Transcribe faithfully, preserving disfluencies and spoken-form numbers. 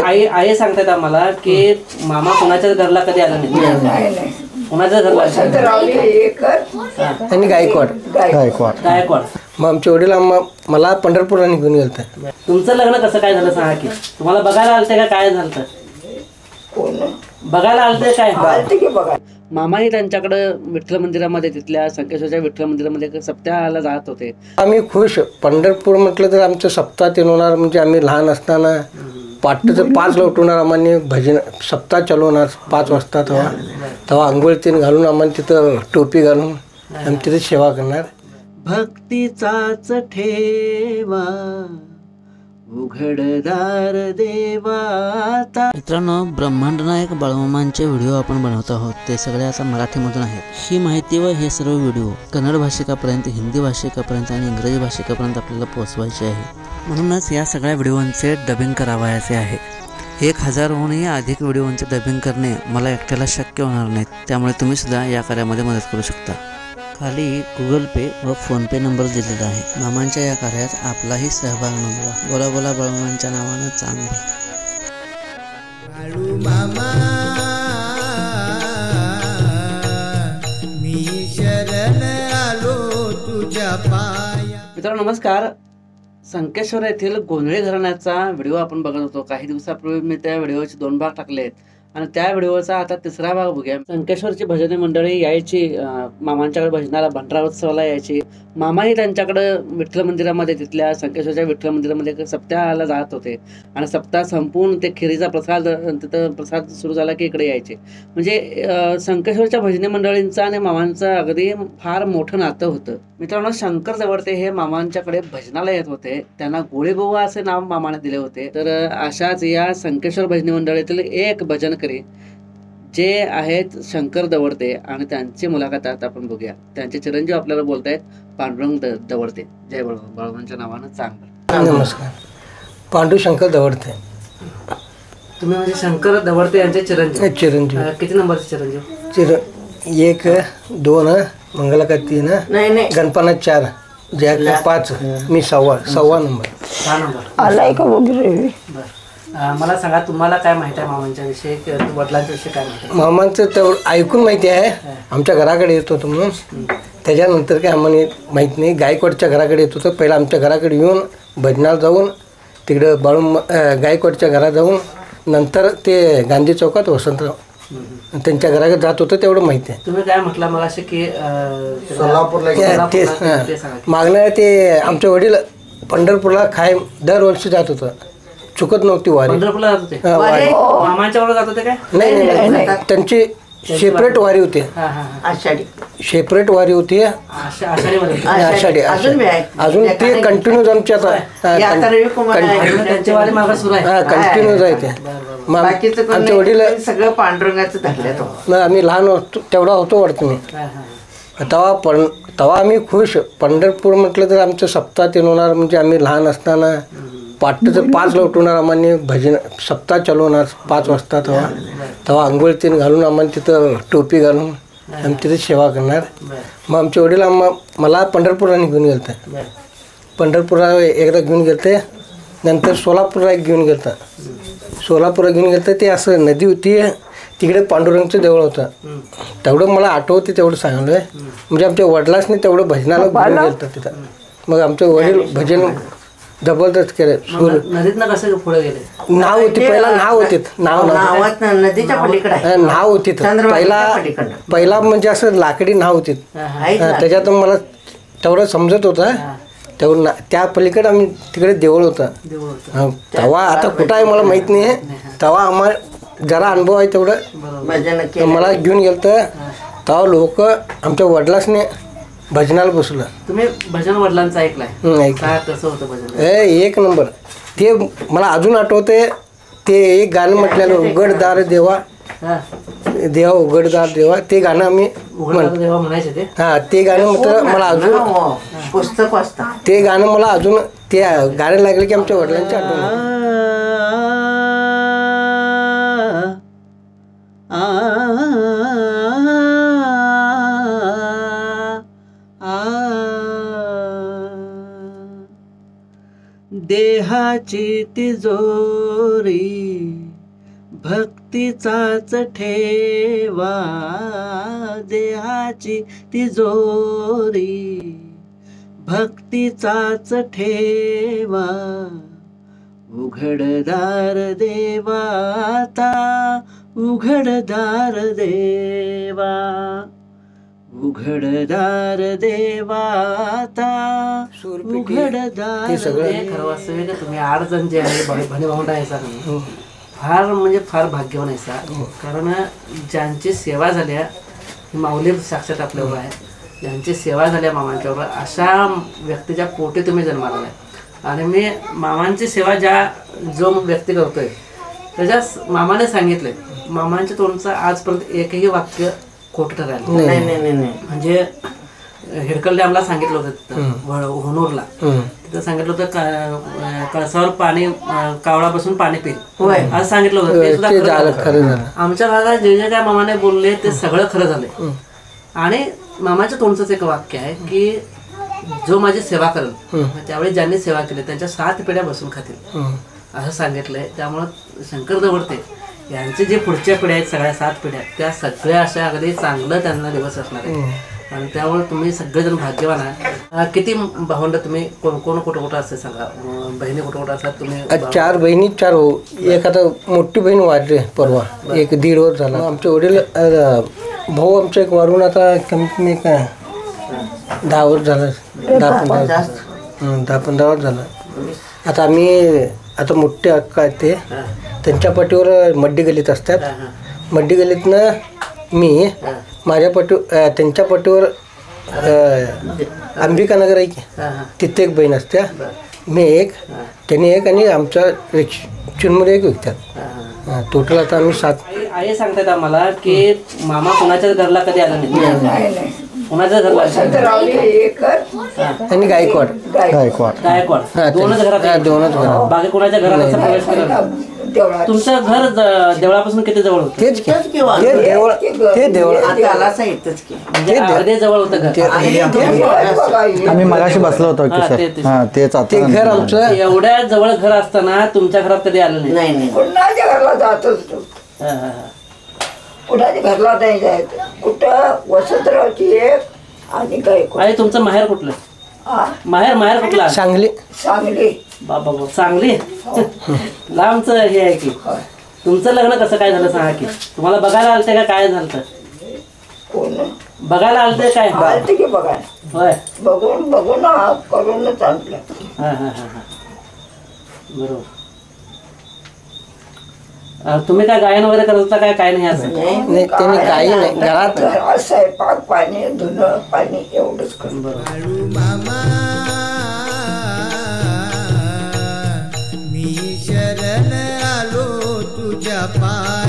आई आई सांगतात आम्हाला की मामा कोणाच्याच घरला कधी आला नाही, कोणाच्या घरला आणि गायकवाड गायकवाड गायकवाड. मग आमचे वडील मला पंढरपूरला निघून गेलते. तुमचं लग्न कसं काय झालं सांगा की? तुम्हाला बघायला आलते का काय झालं? बघायला आलते काय? मामाही त्यांच्याकडे विठ्ठल मंदिरामध्ये, तिथल्या संकेश्वरच्या विठ्ठल मंदिरामध्ये सप्त्याला जात होते. आम्ही खुश. पंढरपूर म्हटलं तर आमचं सप्ताह ते होणार. म्हणजे आम्ही लहान असताना पाठचं पाच उठवणार, आम्हाला भजन सप्ताह चालवणार पाच वाजता. तेव्हा तेव्हा आंघोळ तीन घालून आम्हाला तिथं टोपी घालून आम्ही तिथे सेवा करणार. भक्तीचाच ठेवा उघडदार देवाता. मित्रांनो, ब्रह्मांड नायक बाळूमामांचे व्हिडिओ आपण बनवत आहोत. ते सगळे आता मराठीमधून आहेत. ही माहिती व हे सर्व व्हिडिओ कन्नड भाषिकापर्यंत, हिंदी भाषिकापर्यंत आणि इंग्रजी भाषिकापर्यंत आपल्याला पोहोचवायचे आहे. म्हणूनच या सगळ्या व्हिडिओंचे डबिंग करावयाचे आहे. एक हजारहूनही अधिक व्हिडिओंचे डबिंग करणे मला एकट्याला शक्य होणार नाही. त्यामुळे तुम्ही सुद्धा या कार्यामध्ये मदत करू शकता. खाली गुगल पे व फोनपे नंबर दिलेला आहे. मामांच्या या कार्यात आपलाही सहभाग नोंदवा. बोला बोला बाळूमामांच्या नावानं चांगलं. बाळू मामा मी शरण आलो तुझ्या पाया. मित्रांनो नमस्कार. संकेश्वर येथील गोंधळी घराण्याचा व्हिडिओ आपण बघत होतो. काही दिवसापूर्वी मी त्या व्हिडिओचे दोन भाग टाकले आहेत आणि त्या व्हिडिओचा आता तिसरा भाग बघूया. संकेश्वरची भजनी मंडळी यायची मामांच्याकडे भजनाला, भंडारा उत्सवाला यायची. मामाही त्यांच्याकडे विठ्ठल मंदिरामध्ये, तिथल्या संकेश्वरच्या विठ्ठल मंदिरामध्ये सप्त्याला जात होते आणि सप्ताह संपून ते खिरीचा प्रसाद, तिथं प्रसाद सुरू झाला की इकडे यायचे. म्हणजे संकेश्वरच्या भजनी मंडळींचं आणि मामांचं अगदी फार मोठं नातं होतं. मित्रांनो, शंकर जवळते हे मामांच्याकडे भजनाला येत होते. त्यांना गोळीबुवा असे नाव मामाने दिले होते. तर अशाच या संकेश्वर भजनी मंडळीतील एक भजनकरी जे आहेत शंकर दवडते आणि त्यांची मुलाखत आता आपण बघूया. त्यांचे चिरंजीव आपल्याला बोलतायत पांडुरंग दवडते. जय बाळूमामा. बाळूमामांच्या नावानं चांगलं. नमस्कार. पांडू शंकर दवडते. तुम्ही म्हणजे शंकर दवडते यांचे चिरंजीव. चिरंजीव किती नंबरचे चिरंजीव? चिर एक दोन मंगलाका तीन, गणपना चार, जया पाच, मी सव्वा सव्वा नंबर. सहा नंबर आलाय का वगैरे. मला सांगा, तुम्हाला काय माहिती आहे मामांच्या विषयी, वडिलांच्या विषयी काय माहिती आहे? मामांचं तेवढं ऐकून माहिती आहे. आमच्या घराकडे येत होतं म्हणून. त्याच्यानंतर काय आम्हाला माहीत नाही. गायकवाडच्या घराकडे येत होतं. पहिला आमच्या घराकडे येऊन भजनाला जाऊन तिकडं बाळू गायकवाडच्या घरात जाऊन नंतर ते गांधी चौकात वसंतराव त्यांच्या घराकडे जात होतं. तेवढं माहिती आहे. तुम्ही काय म्हटलं मग असे की सोलापूरला ते मागणं ते आमचे वडील पंढरपूरला खाय दरवर्षी जात होतं. चुकत नव्हती वारी. पंढरपूरला जात होते. मामांच्या बरोबर जात होते काय? नाही नाही, त्यांची सेपरेट वारी होती. सेपरेट वारी होती आषाढी. अजून ते कंटिन्यूज आमच्या कंटिन्यूज आहे ते. आमचे वडील सगळं पांडुरंगाचं धरलं. आम्ही लहान होतो तेवढा होतो वाटतं मी. तेव्हा पण तेव्हा आम्ही खुश. पंढरपूर म्हटलं तर आमचं सप्ताह ते होणार. म्हणजे आम्ही लहान असताना पाठचं पाच उठवणार, आम्हाला भजन सप्ताह चालवणार पाच वाजता. तेव्हा तेव्हा आंघोळ तीन घालून आम्हाला तिथं टोपी घालून आम्ही तिथे सेवा करणार. मग आमचे वडील मला पंढरपूरला निघून गेलते. पंढरपूरला एकदा घेऊन गेलते. नंतर सोलापूरला एक घेऊन गेलता. सोलापूरला घेऊन गेलं ते असं नदी होती, तिकडे पांडुरंगचं देऊळ होतं. तेवढं मला आठवते, तेवढं सांगलं आहे. म्हणजे आमच्या वडिलांनी तेवढं भजनाला घेऊन गेलं तिथं. मग आमचे वडील भजन जबरदस्त केलं. नाव होती पहिला, नाव होती नाव नदीच्या पलीकडे नाव होती. पहिला पहिला म्हणजे असं लाकडी नाव होती. त्याच्यात मला तेवढं समजत होतं. तेवढं ना त्या पलीकडे आम्ही तिकडे देऊळ होतं. तेव्हा आता कुठं आहे मला माहीत नाही. तेव्हा आम्हाला जरा अनुभव आहे तेवढं. मला घेऊन गेलं तर तेव्हा लोक आमच्या वडिलांनी भजनाला बसलं. तुम्ही भजन वडिलांचं ऐकलंय? कसं होतं भजन? एक नंबर. ते मला अजून आठवते. ते एक गाणं म्हटलेलं, उघडदार देवा देवा उघडदार देवा. ते गाणं आम्ही म्हणायचे. हा, ते गाणं म्हटलं मला अजून पुस्तक वाचता. ते गाणं मला अजून ते गाणं लागलं की आमच्या वडिलांची आठवण. देहाची तिजोरी भक्तीचाच ठेवा देहाची तिजोरी, भक्तीचाच ठेवा उघडदार देवाता, उघडदार देवा, उघडदार देवाता, उघडदार. ते सगळं खरं वास्तविक तुम्ही आठ जण जे आहे भणी भावंड आहे सा, फार म्हणजे फार भाग्यवान आहे सा. कारण ज्यांची सेवा झाल्या ही माऊली साक्षात आपल्यावर आहे, ज्यांची सेवा झाल्या मामांच्यावर, अशा व्यक्तीच्या पोटी तुम्ही जन्माला आहे. आणि मी मामांची सेवा ज्या जो व्यक्ती करतोय त्याच्या मामाने सांगितलंय, मामांच्या तोंडचं आजपर्यंत एकही वाक्य खोटं ठरायला नाही नाही नाही नाही. म्हणजे हिडकल डॅमला सांगितलं होतं तिथं होनूरला, तिथं सांगितलं होतं का- कळसावर पाणी कावळा बसून पाणी पिल असं सांगितलं होतं. ते सुद्धा खरं झालं. आमच्या भागात जे जे काय मामाने बोलले ते सगळं खरं झालंय. आणि मामाच्या तोंडचंच एक वाक्य आहे की जो माझी सेवा करेल त्यावेळी ज्यांनी सेवा केली त्यांच्या सात पिढ्या बसून खातील असं सांगितलंय. त्यामुळं शंकर दवडते यांचे जे पुढच्या पिढ्या आहेत सगळ्या सात पिढ्या त्या सगळ्या अशा अगदी चांगलं त्यांना दिवस असणार आहे. आणि त्यामुळे तुम्ही सगळेजण भाग्यवान आहे. किती भावंड तुम्ही कोण कोण कुठं कुठं असते सांगा, बहिणी कुठं कुठं असतात तुम्ही? चार बहिणी चार हो. एक आता मोठी बहीण वारली परवा, एक दीड वर्ष झाला. आमचे वडील भाऊ आमचा एक वारून आता कमीत कमी काय दहा वर्ष झालं, दहा पंधरा दहा पंधरा वर्ष झालं. आता आम्ही आता मोठे अक्का आहेत ते त्यांच्या पाठीवर मड्डी गलीत असतात. मड्डी गलीतनं मी माझ्या पाठी त्यांच्या पाठीवर अंबिका नगर आहे की तिथे एक बहीण असत्या, मी एक, त्यांनी एक, आणि आमच्या चिनमध्ये एक विकतात. टोटल आता आम्ही सात. आई सांगतात आम्हाला की मामा कुणाच्याच घरला कधी आला नाही, कुणाच्या घरला आणि गायकवाड गायकवाड गायकवाड दोनच घरात, दोनच घरात. बाकी कुणाच्या घरात असं प्रवेश केला? तुमचं घर ज- देवळापासून किती जवळ होतं? तेच की ते देवळ, ते देवळ आता आलाच आहे इथंच की. म्हणजे अगदी जवळ होतं घर. आम्ही मगाशी बसलो होतो की हा, सर. ते- ते- हा तेच ते आता घर आमचं. एवढ्या जवळ घर असताना तुमच्या घरात कधी आलं नाही? नाही नाही कुणाच्या घरला जात असतो, हा, हा, हा. कुणाच्या घरला नाही जायचं. कुठं वसंतरावची एक आणि गायकवाड. आई तुमचं माहेर कुठलं? हा, माहेर माहेर कुठला? सांगली. सांगली. बाबा बाबा चांगली लांबचं हे आहे की. तुमचं लग्न कसं काय झालं सांगा की. तुम्हाला बघायला आलते का काय झालं? कोण बघायला आलते काय? आलते की बघा, होय. बघून बघून हा करूनच आणलं. हा हा हा हा बरोबर. अं, तुम्ही काय गायन वगैरे करत होता काय? काय नाही असं? नाही त्यांनी काही नाही घरात. घरात स्वयंपाक पाणी धुणं पाणी एवढंच करतो. बरोबर. मामा मी शरण आलो तुझ्या पाय.